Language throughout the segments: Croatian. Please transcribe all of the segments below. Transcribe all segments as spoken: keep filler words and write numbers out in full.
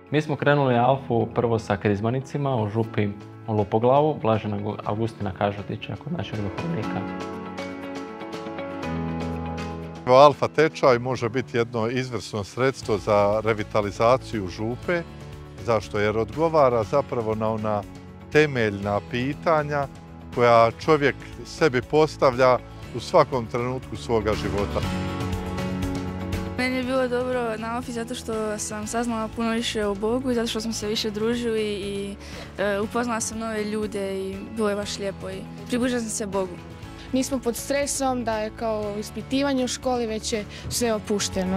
Mi smo krenuli Alfu prvo sa krizmanicima u župi u Lupoglavu, blaženog Augustina Kažotića kod našeg duhovnika. Alfa tečaj može biti jedno izvrsno sredstvo za revitalizaciju župe. Zašto? Jer odgovara zapravo na ona temeljna pitanja koja čovjek sebi postavlja u svakom trenutku svoga života. Meni je bilo dobro na Alfi zato što sam saznala puno više o Bogu i zato što smo se više družili i e, upoznala sam nove ljude i bilo je baš lijepo i približila sam se Bogu. Nismo pod stresom da je kao ispitivanje u školi, već je sve opušteno.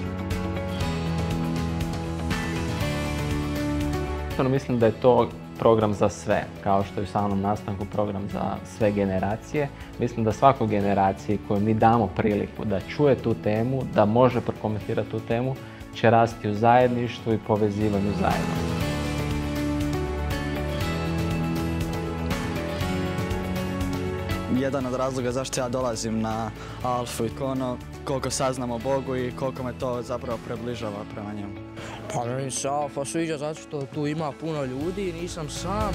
Mislim da je to program za sve, kao što je u samom nastanku program za sve generacije. Mislim da svakoj generaciji kojoj mi damo priliku da čuje tu temu, da može prokomentirati tu temu, će rasti u zajedništvu i povezivanju zajedno. Jedan od razloga zašto ja dolazim na Alfu i ono koliko saznam o Bogu i koliko me to zapravo približava prema njemu. Pa meni se Alfa sviđa zato što tu ima puno ljudi i nisam sam.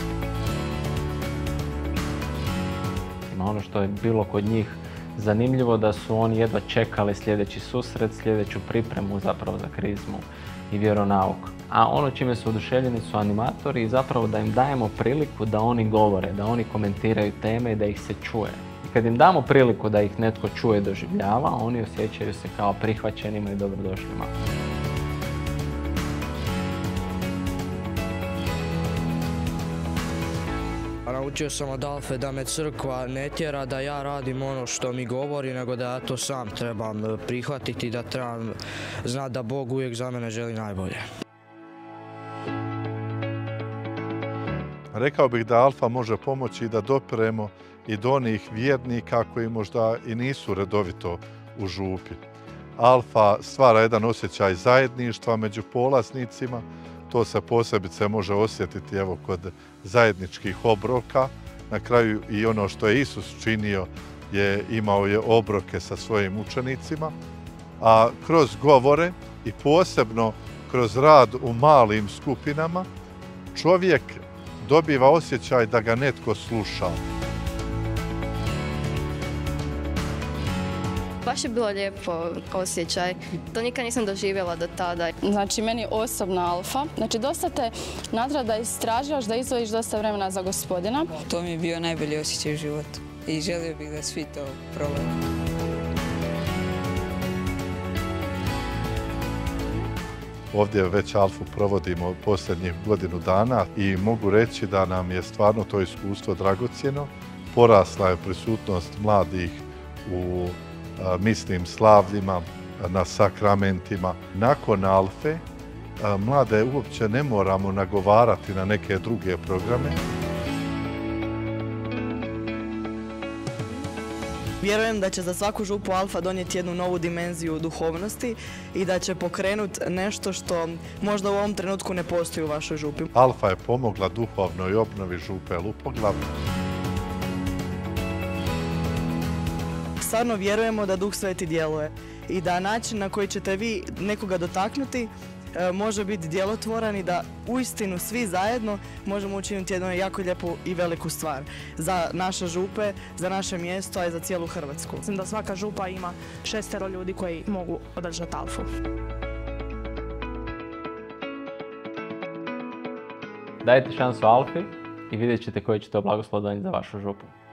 Ono što je bilo kod njih zanimljivo da su oni jedva čekali sljedeći susret, sljedeću pripremu zapravo za krizmu i vjeronauk. A ono čime su oduševljeni su animatori i zapravo da im dajemo priliku da oni govore, da oni komentiraju teme i da ih se čuje. I kad im damo priliku da ih netko čuje i doživljava, oni osjećaju se kao prihvaćenima i dobrodošlima. Naučio sam od Alfe da me crkva ne tjera da ja radim ono što mi govori, nego da ja to sam trebam prihvatiti, da trebam znati da Bog uvijek za mene želi najbolje. Rekao bih da Alfa može pomoći da dopiremo i do onih vjernika koji možda i nisu redovito u župi. Alfa stvara jedan osjećaj zajedništva među polaznicima. To se posebice može osjetiti evo, kod zajedničkih obroka. Na kraju i ono što je Isus činio je imao je obroke sa svojim učenicima. A kroz govore i posebno kroz rad u malim skupinama čovjek dobiva osjećaj da ga netko sluša. Baš je bilo lijepo osjećaj. To nikad nisam doživjela do tada. Znači, meni osobno Alfa. Znači, dosta te natrag da istražuješ, da izdvojiš dosta vremena za Gospodina. To mi je bio najbolji osjećaj u životu i želio bih da svi to probaju. Ovdje već Alfu provodimo posljednjih godinu dana i mogu reći da nam je stvarno to iskustvo dragocjeno. Porasla je prisutnost mladih u mislim slavljima, na sakramentima. Nakon Alfe mlade uopće ne moramo nagovarati na neke druge programe. Vjerujem da će za svaku župu Alfa donijeti jednu novu dimenziju duhovnosti i da će pokrenuti nešto što možda u ovom trenutku ne postoji u vašoj župi. Alfa je pomogla duhovnoj obnovi župe Lupoglav. Stvarno vjerujemo da Duh Sveti djeluje i da način na koji ćete vi nekoga dotaknuti može biti djelotvoran i da uistinu svi zajedno možemo učiniti jednu jako lijepu i veliku stvar za naše župe, za naše mjesto, a i za cijelu Hrvatsku. Mislim da svaka župa ima šestero ljudi koji mogu održati Alfu. Dajte šansu Alfi i vidjet ćete koji će to blagoslov donijeti za vašu župu.